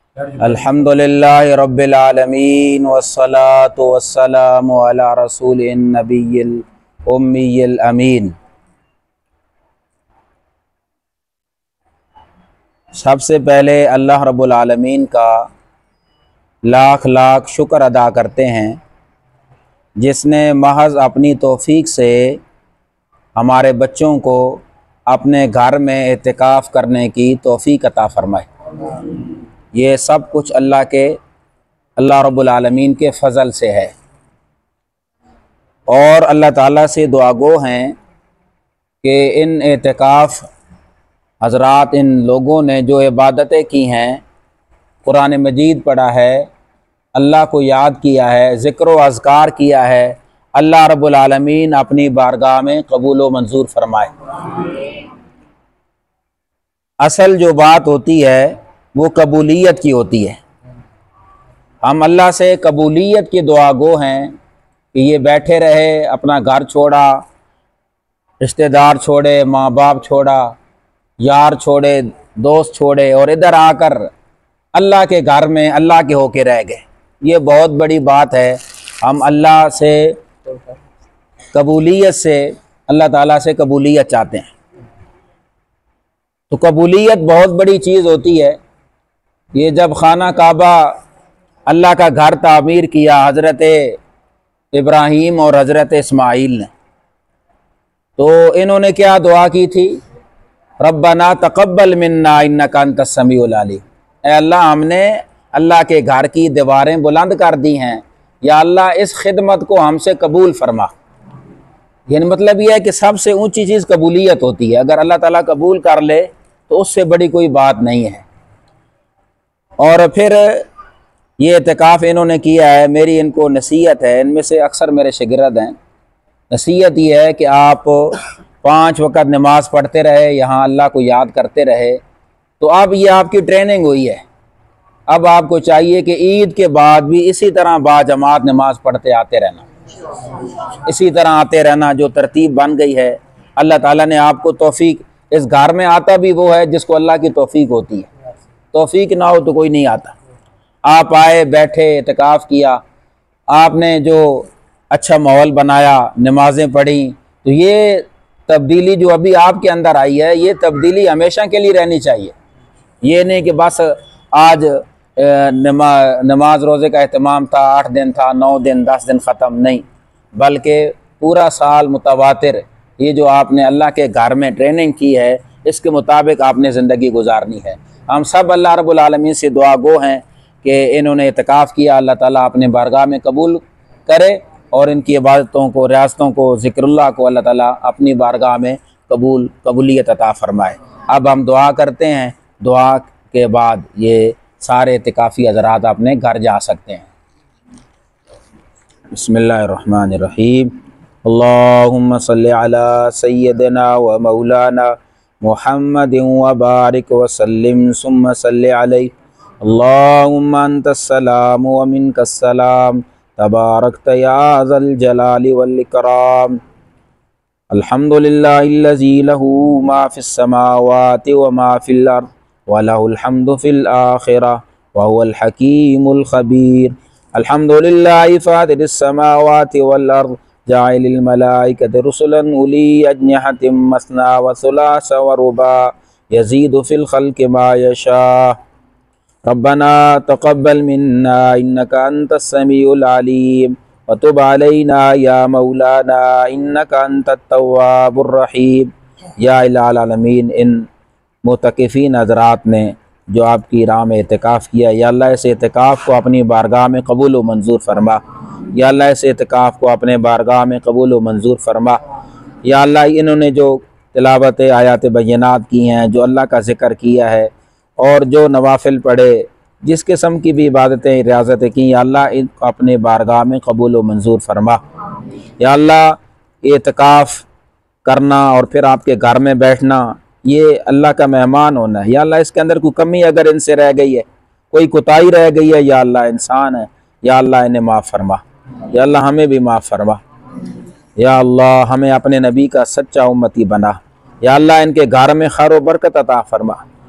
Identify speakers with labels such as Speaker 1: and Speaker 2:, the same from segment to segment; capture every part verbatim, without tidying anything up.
Speaker 1: अल्हम्दुलिल्लाहि रब्बिल आलमीन वस्सलातु वस्सलामु अला रसूलिन नबिय्यिल उम्मिय्यिल अमीन। सबसे पहले अल्लाह रब्बुल आलमीन का लाख लाख शुक्र अदा करते हैं जिसने महज अपनी तौफीक से हमारे बच्चों को अपने घर में एतिकाफ़ करने की तौफीक अता फरमाए। ये सब कुछ अल्लाह के अल्लाह रब्बुल आलमीन के फ़ज़ल से है और अल्लाह ताला से दुआगो हैं कि इन एतिकाफ़ हज़रात, इन लोगों ने जो इबादतें की हैं, कुरान मजीद पढ़ा है, अल्लाह को याद किया है, ज़िक्र व अज़कार किया है, अल्लाह रब्बुल आलमीन अपनी बारगाह में कबूल व मंजूर फरमाए। असल जो बात होती है वो कबूलियत की होती है। हम अल्लाह से कबूलियत की दुआ गो हैं कि ये बैठे रहे, अपना घर छोड़ा, रिश्तेदार छोड़े, माँ बाप छोड़ा, यार छोड़े, दोस्त छोड़े और इधर आकर अल्लाह के घर में अल्लाह के होके रह गए। ये बहुत बड़ी बात है। हम अल्लाह से कबूलियत से अल्लाह ताला से कबूलियत चाहते हैं। तो कबूलियत बहुत बड़ी चीज़ होती है। ये जब खाना काबा अल्लाह का घर तामीर किया हज़रत इब्राहीम और हज़रत इस्माईल ने, तो इन्होंने क्या दुआ की थी? रब्बना तक़ब्बल मिन्ना इन्नका अंतस समीउल अलीम। ऐ अल्लाह, हमने अल्लाह के घर की दीवारें बुलंद कर दी हैं, या अल्लाह इस खिदमत को हमसे कबूल फरमा। यानी मतलब यह है कि सबसे ऊंची चीज़ कबूलियत होती है। अगर अल्लाह ताला कबूल कर ले तो उससे बड़ी कोई बात नहीं है। और फिर ये एतिकाफ़ इन्होंने किया है। मेरी इनको नसीहत है, इनमें से अक्सर मेरे शागिर्द हैं, नसीहत ये है कि आप पाँच वक़्त नमाज पढ़ते रहे, यहाँ अल्लाह को याद करते रहे। तो अब ये आपकी ट्रेनिंग हुई है। अब आपको चाहिए कि ईद के बाद भी इसी तरह बाजमात नमाज पढ़ते आते रहना, इसी तरह आते रहना। जो तरतीब बन गई है, अल्लाह ताला ने आपको तौफीक, इस घर में आता भी वो है जिसको अल्लाह की तौफीक होती है। तौफीक ना हो तो कोई नहीं आता। आप आए, बैठे, एतिकाफ़ किया, आपने जो अच्छा माहौल बनाया, नमाज़ें पढ़ी, तो ये तब्दीली जो अभी आपके अंदर आई है, ये तब्दीली हमेशा के लिए रहनी चाहिए। ये नहीं कि बस आज नमा नमाज रोज़े का एहतमाम था, आठ दिन था, नौ दिन, दस दिन ख़त्म, नहीं, बल्कि पूरा साल मुतवातिर ये जो आपने अल्लाह के घर में ट्रेनिंग की है, इसके मुताबिक आपने ज़िंदगी गुजारनी है। हम सब अल्लाह रब्बुल आलमीन से दुआ गो हैं कि इन्होंने इत्काफ़ किया, अल्लाह ताला अपने बारगाह में कबूल करे और इनकी इबादतों को, रियासतों को, ज़िक्रुल्लाह को अल्लाह ताला अपनी बारगाह में कबूल कबूलियत अता फ़रमाए। अब हम दुआ करते हैं, दुआ के बाद ये सारे इत्काफ़ी हज़रात अपने घर जा सकते हैं। बिस्मिल्लाहिर्रहमानिर्रहीम। अल्लाहुम्मा सल्लि अला सय्यदिना व मौलाना मुहम्मदिन व बारिक व सल्लिम सुम्मा सल्लि अलैहि। अल्लाहुम्मा अंतस्सलाम व मिनकस्सलाम तबारकत या ज़ल जलाली वल इकराम। अल्हम्दुलिल्लाहिल्लज़ी लहू मा फ़िस समावाति व मा फ़िल अर्ज़ व लहुल हम्दु फ़िल आख़िरह व हुवल हकीमुल ख़बीर। अल्हम्दुलिल्लाहि फ़ातिरिस समावाति वल अर्ज़ जाइलिल मलाइकति रुसुलन उली अजनिहतिम मस्ना व सुलासा व रुबा यज़ीदु फ़िल ख़ल्क़ि मा यशा। रब्बना तक़ब्बल मिन्ना इन्नका अंतस समीउल अलीम व तुब अलैना या मौलाना इन्नका अंतत तव्वाबुर रहीम। या इलाहुल आलमीन, इन मुतक़िफ़ीन हज़रात ने जो आपकी राह में एतिकाफ़ किया, या अल्लाह इस एतिकाफ़ को अपनी बारगाह में कबूल व मंजूर फरमा। या अल्लाह इस एतिकाफ़ को अपने बारगाह में कबूल व मंजूर फरमा। या अल्लाह, इन्होंने जो तिलावत आयात बय्यनात की हैं, जो अल्लाह का ज़िक्र किया है और जो नवाफिल पढ़े, जिस किस्म की भी इबादतें रियाज़तें की, या अल्लाह इनको अपने बारगाह में कबूल व मंजूर फरमा। या अल्लाह, एतिकाफ़ करना और फिर आपके घर में बैठना, ये अल्लाह का मेहमान होना है। या अल्लाह, इसके अंदर कोई कमी अगर इनसे रह गई है, कोई कोताही रह गई है, या अल्लाह इंसान है, या अल्लाह इन्हें माफ़ फरमा। या अल्लाह, हमें भी माफ़ फरमा। या अल्लाह, हमें अपने नबी का सच्चा उम्मती बना। या अल्लाह, इनके घर में खैर व बरकत अता फरमा।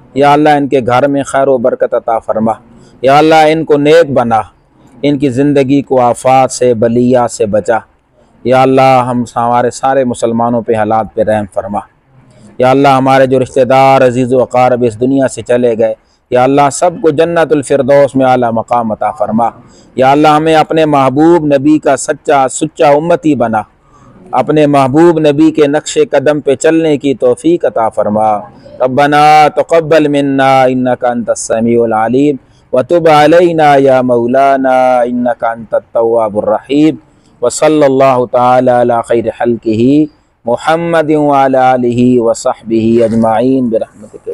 Speaker 1: या अल्लाह इनके घर में खैर व बरकत अता फरमा। या अल्लाह इनको नेक बना, इनकी ज़िंदगी को आफात से बलिया से बचा। या अल्लाह हम हमारे सारे मुसलमानों पे हालात पे रहम फरमा। या अल्लाह हमारे जो रिश्तेदार अजीज़ व अक़ारब इस दुनिया से चले गए, या अल्लाह सबको जन्नतुल फिरदौस में आला मकाम अता फरमा। या अल्लाह हमें अपने महबूब नबी का सच्चा सुच्चा उम्मती बना, अपने महबूब नबी के नक्शे कदम पे चलने की तौफीक अता फरमा। रब्बना तक़ब्बल मिन्ना इन्नका अंतस समीउल अलीम व तुब अलैना या मौलाना इन्नका अंतत तव्वाबुर रहीम। व सल्लल्लाहु तआला अला खैरि खल्क़िही मुहम्मदिन व अला आलिही व सहबिही अजमाइन बिरहमतिक।